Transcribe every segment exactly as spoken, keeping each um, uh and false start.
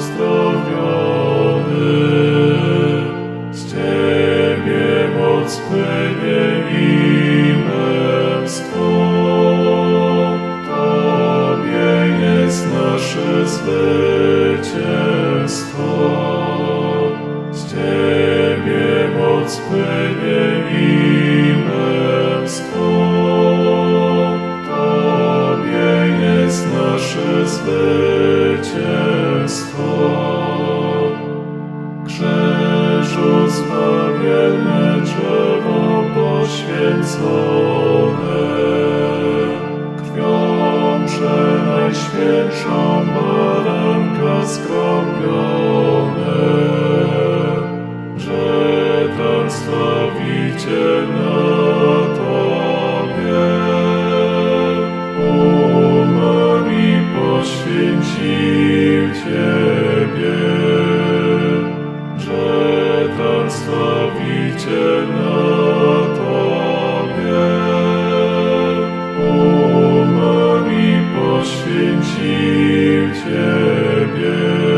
uzdrowiony. Z Ciebie moc płynie i męstwo. Tobie jest nasze zwycięstwo. Z Ciebie moc płynie i męstwo. Tobie jest nasze zwycięstwo. Krzyżu zbawienne drzewo poświęcone, krwią przenajświętszą baranka skropione, że tam Zbawiciel na Tobie umarł i poświęcił Ciebie, że tam Zbawiciel na Tobie umarł i poświęcił Ciebie.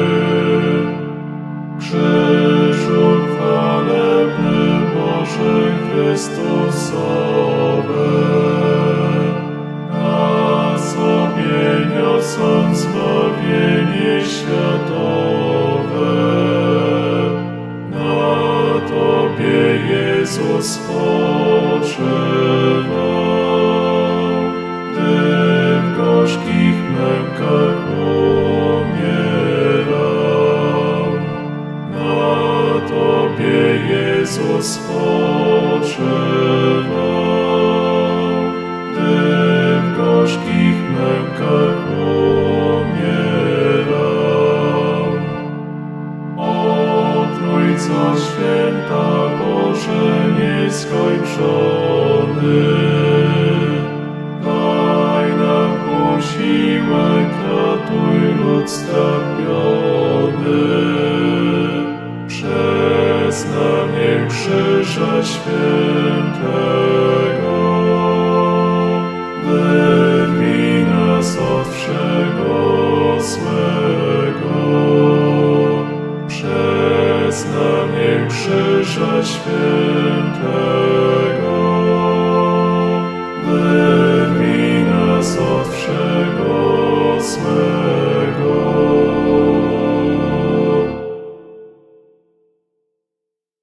Krzyżu chwalebny Boże Chrystusowe, na sobie niosąc zbawienie światowe, na Tobie Jezus spoczywał, gdy w gorzkich mękach umierał. Na Tobie Jezus spoczywał, gdy w gorzkich mękach umierał. O Trójco Święta, Boże nieskończony, daj nam posiłek, ratuj lud strapiony. Przez znamię Krzyża Świętego wyrwij nas od wszego złego. Przez znamię Krzyża Świętego